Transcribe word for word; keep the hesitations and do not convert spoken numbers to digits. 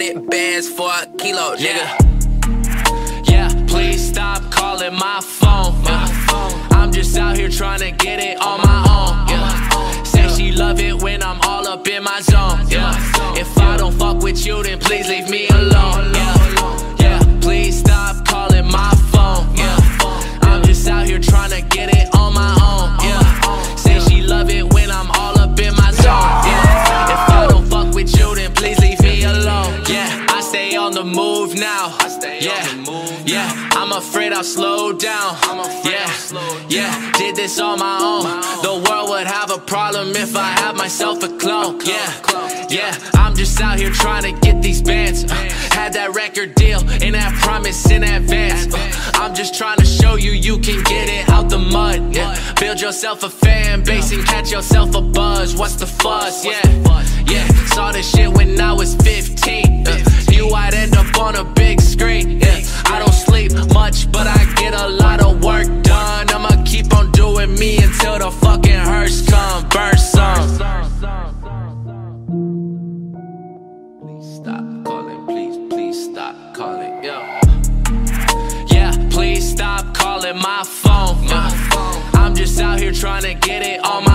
hundred bands for a kilo, nigga. Yeah, please stop calling my phone. Yeah. I'm just out here trying to get it on my own. Yeah. Say she love it when I'm all up in my zone. Yeah. If I don't fuck with you, then please leave me alone. Yeah, yeah. Please stop calling my phone. Yeah. I'm just out here trying to get it on my own. Yeah. Say she love it when I'm all up in my zone. Yeah. If I don't fuck with you, then please leave me alone. Yeah, I stay on the move now. Yeah, yeah, I'm afraid I'll slow down. Yeah, yeah, did this on my own. The world would have a problem if I had myself a clone. Yeah, yeah, I'm just out here trying to get these bands. uh, Had that record deal and that promise in advance. uh, I'm just trying to show you you can get it out the mud. Yeah, build yourself a fan base and catch yourself a buzz. What's the fuss? Yeah, yeah, saw this shit when I was fifteen. uh, Knew I'd end up on a big screen. Yeah, I don't sleep much, but I get a lot of work done. I'ma keep on doing me until the fucking hearse come. Burst some. Please stop calling, please, please stop calling, yeah. Yeah, please stop calling my phone. Yeah. I'm just out here trying to get it on my